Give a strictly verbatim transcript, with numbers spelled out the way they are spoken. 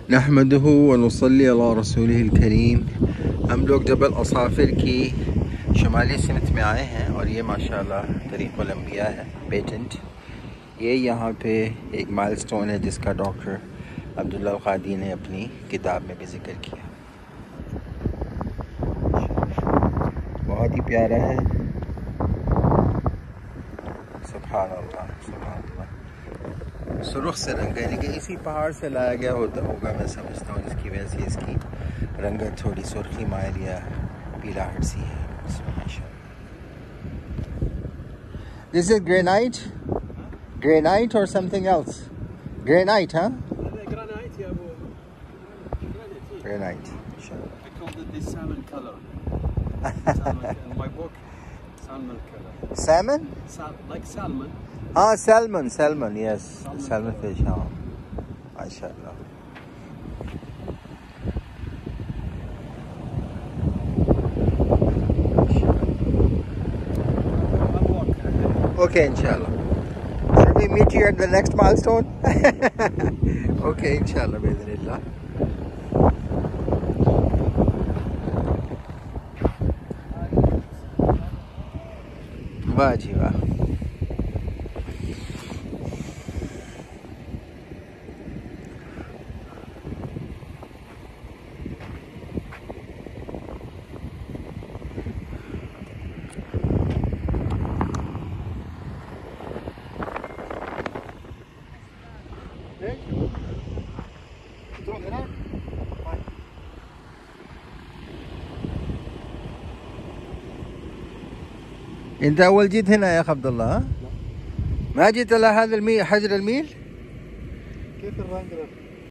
नहमदुहु व नुसल्ली अला रसूलिहिल करीम। हम लोग जबल असाफिर की शुमाली सिमत में आए हैं और ये माशाल्लाह तरीक़ुल अंबिया है पेटेंट। ये यहाँ पे एक माइलस्टोन है जिसका डॉक्टर अब्दुल्ला क़ादी ने अपनी किताब में भी ज़िक्र किया। बहुत ही प्यारा है। सुभान अल्लाह सुभान अल्लाह। सुर्ख से रंग है, लेकिन इसी पहाड़ से लाया गया होता होगा मैं समझता हूँ, जिसकी वजह से इसकी रंगत थोड़ी सुर्खी माइल या पीलाहट सी है। दिस इज ग्रेनाइट ग्रेनाइट और समथिंग एल्स ग्रेनाइट हाँ granite. Salmon? Sal like salmon. Ah, salmon, salmon, yes. Salmon, salmon fish, हाँ. MashaAllah. Okay, inshallah. Should we meet you at the next milestone? Okay, inshallah, bismillah. वाह जी वाह। انت اول جيت هنا يا اخ عبد الله؟ ها؟ ما جيت على هذا الميل حجر الميل؟ كيف الرنجرة؟